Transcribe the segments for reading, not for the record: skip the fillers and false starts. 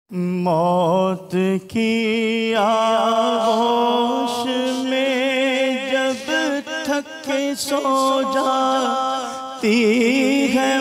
मौत की आगोश में जब थक के सो जाती है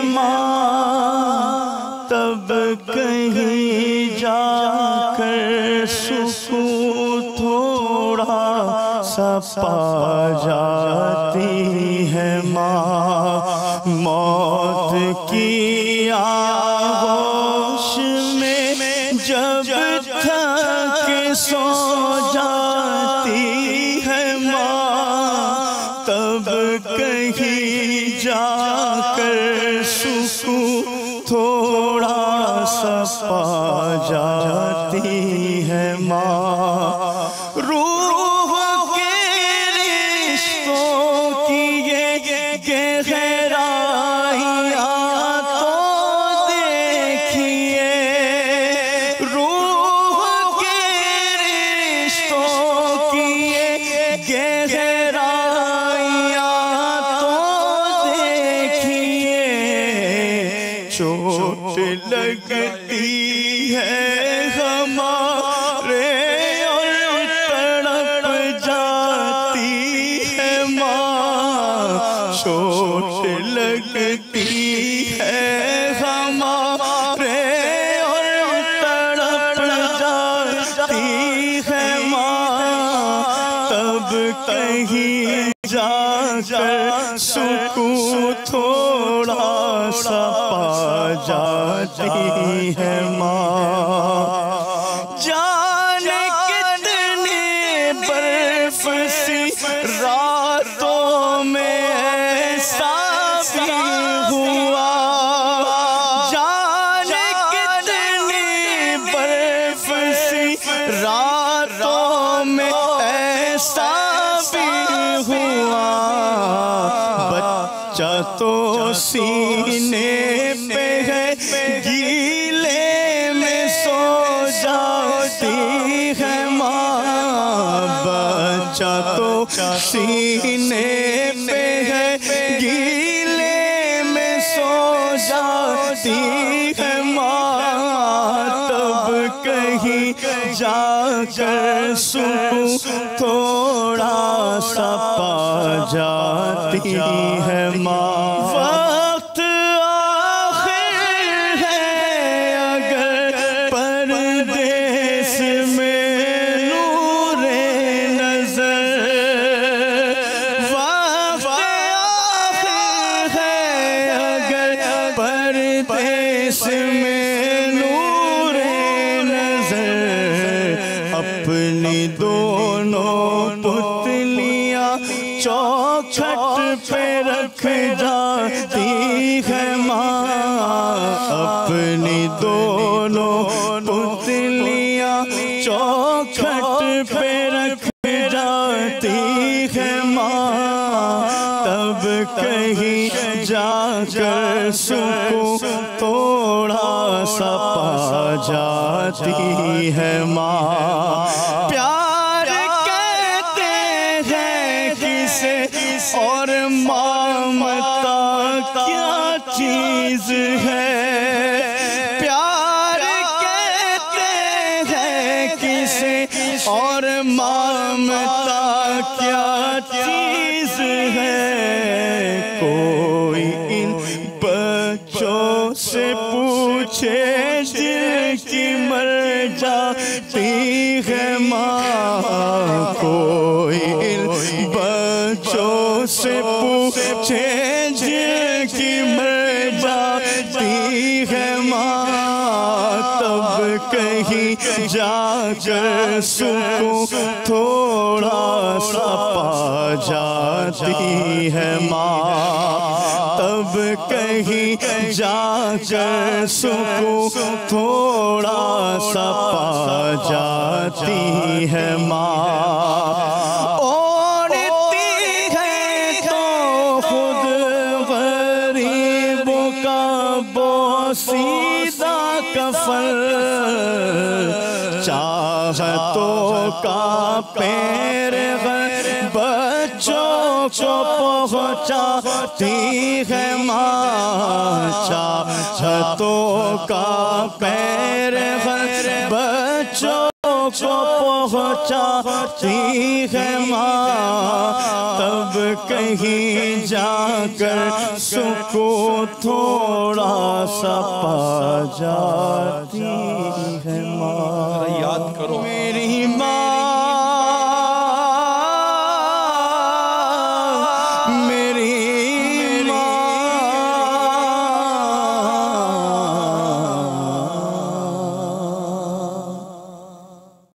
माँ, तब कहीं जाकर सुकून थोड़ा सा पा जाती है माँ। मौत की आगोश में जब थक सो जाती है माँ, तब कहीं जाकर सुकून थोड़ा सा पा जाती है माँ। रूह के रिश्तों की ये गहराइयाँ तो देखिए, रूह के रिश्तों की ये गहराइयाँ तो देखिए। चोट लगती है हमारे और तड़प जाती है माँ। चोट लगती है हमारे और तड़प जाती है माँ, तब कहीं जाकर सुकून थोड़ा सा पा जाती है माँ। जाने कितने बर्फ सी रातों में ऐसा भी हुआ, जाने कितनी बर्फ सी रातों में ऐसा भी हुआ। बच्चा तो सीने पे है, गीले में सो जाती है माँ। बच्चा तो सीने पे है, गीले में सो जाती है माँ, तब कहीं जाकर सुकून थोड़ा सा पा जाती है माँ। वक्त आखिर है अगर परदेस में नूरे नजर, वक्त आखिर है अगर परदेस में नूरे नजर। अपनी दोनों पुतलियाँ चौखट पे रख जाती है माँ। अपनी दोनों पुतलियाँ चौखट पे रख जाती है माँ, तब कहीं जाकर सुकून थोड़ा सा पा जाती है माँ। प्यार कहते हैं किसे और ममता क्या चीज है। प्यार कहते हैं किसे और ममता क्या चीज है। कोई इन बच्चों से पूछे जिनकी मर जाती है माँ। कोई इन बच्चों से पूछे जिनकी मर जाती है माँ, तब कहीं जाकर सुकून थोड़ा सा पा जाती है माँ। तब कहीं जाकर सुकून थोड़ा सा पा जाती है माँ। सीधा कफन चाहतों का पैर बच्चों को पहुँचाती है माँ। चाहतों का पैर चाहती है माँ, तब कहीं जाकर सुकून थोड़ा सा पा जाती है माँ। याद करो